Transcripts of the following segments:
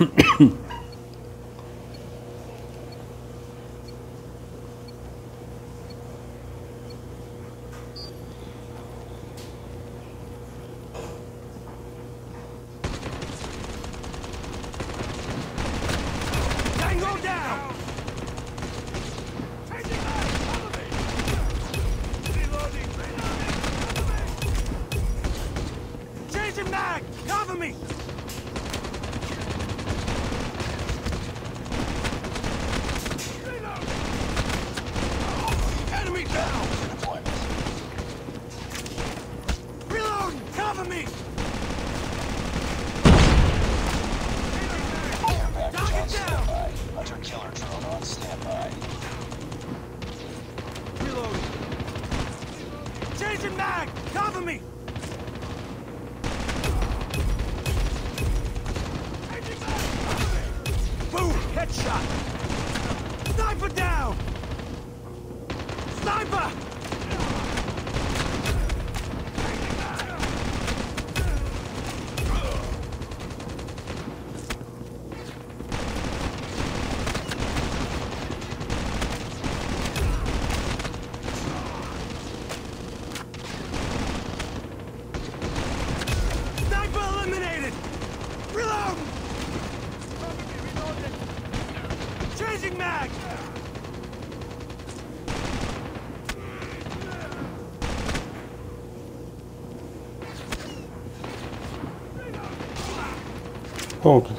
Okay.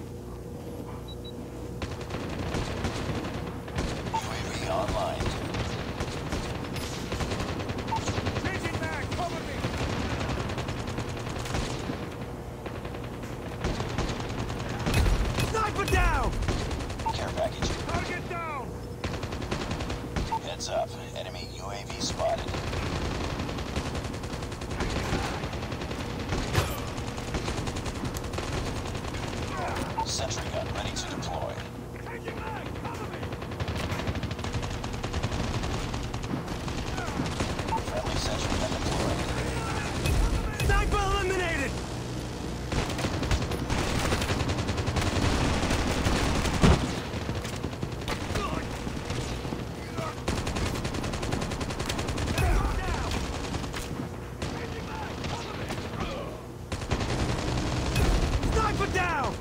UAV online. Changing mag, cover me! Sniper down! Care package. Target down! Heads up. Enemy UAV spotted. Sentry gun ready to deploy. Changing mag, cover me! Friendly sentry gun deployed. Sniper eliminated! Sniper down!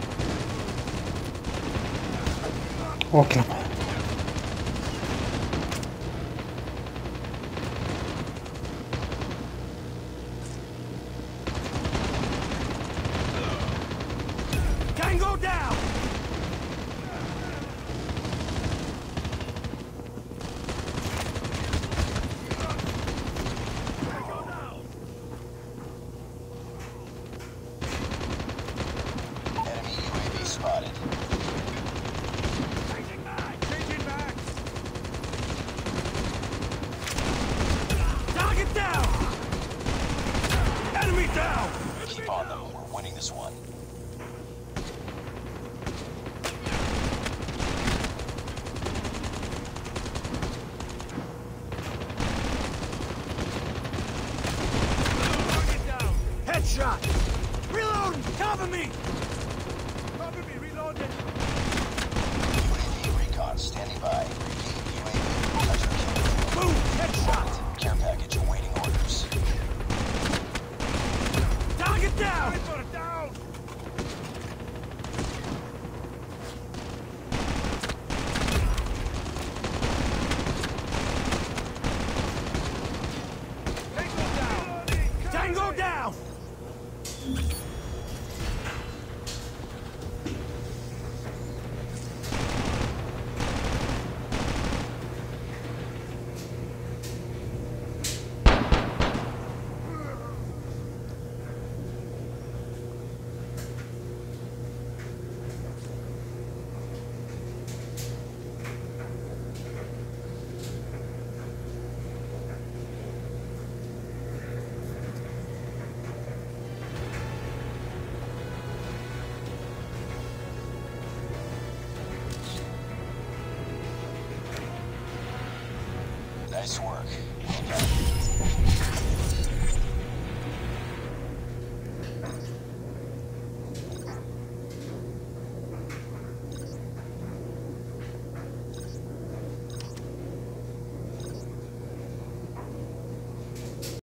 Okay. Tango down! Enemy UAV spotted. Changing mag! Changing mag! Target down! Enemy down! Keep on them. We're winning this one. Target down! Headshot! Reloading! Cover me! Cover me, reloading! UAV recon standing by. Repeat, UAV pleasure kill. Boom! Headshot! Care package awaiting orders. Target down! Down! Tango down! Nice work.